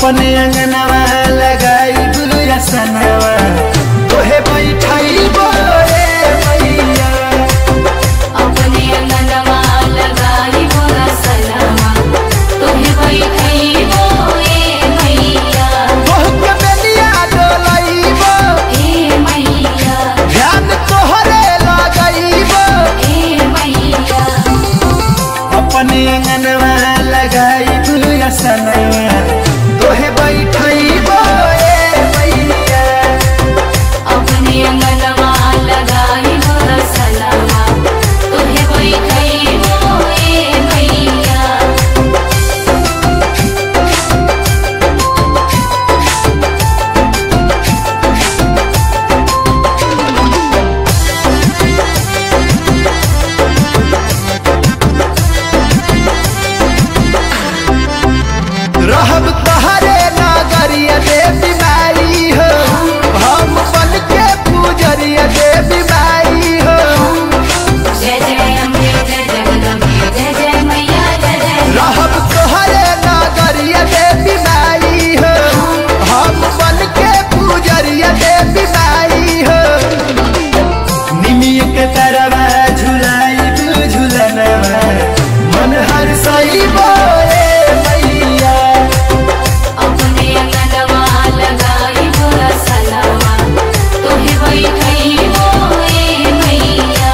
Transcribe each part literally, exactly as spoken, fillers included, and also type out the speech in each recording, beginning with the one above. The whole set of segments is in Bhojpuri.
अपने अंगनवा लगाई बुलुया सनवा तोहे बैठाइबो रे मैया। अपने अंगनवा लगाई बुलुया सनवा तोहे बैठाइबो रे मैया। तोहके बेलिया डोलाइबो ए मैया। ध्यान तोहरे लगाइबो ए मैया। अपने अंगनवा लगाई बुलुया सनवा तोहे बैठाइबो रे मैया। अपने अंगनवा लगाई बुलुया सनवा तोहे बैठाइबो रे मैया। रहब तहरे नागरिया देवी माई हो हम बन के पूजरिया देवी माई हो। जय जय अम्बे जय जगदम्बे जय जय मैया जय जय। रहब तोहरे नागरिया देवी माई हो हम बन के पूजरिया देवी माई हो। निमिय के तरवा झुलाई झुलनवा मन हर सही बोले मैया। अपने अंगनवा लगाई बुलुया सनवा तोहे बैठाइबो रे मैया।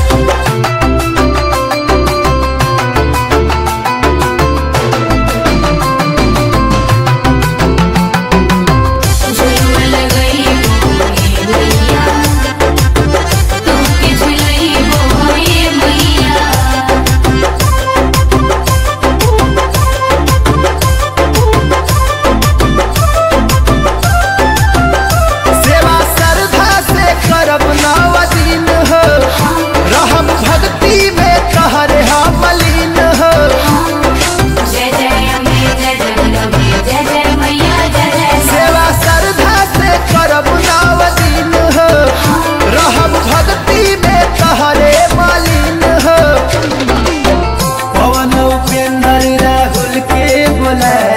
झुलुआ लगाइबो रे मैया तोहके झुलाइबो रे मैया। सेवा श्रद्धा से करब नव दिन हो रहब भक्ति में तहरे हम लीन हो। जय जय अम्बे जय जगदम्बे जय जय मैया जय जय। सेवा श्रद्धा से करब नव दिन हो रहब भक्ति में तहरे मलिन हो। पवन उपेंद्र राहुल के बोला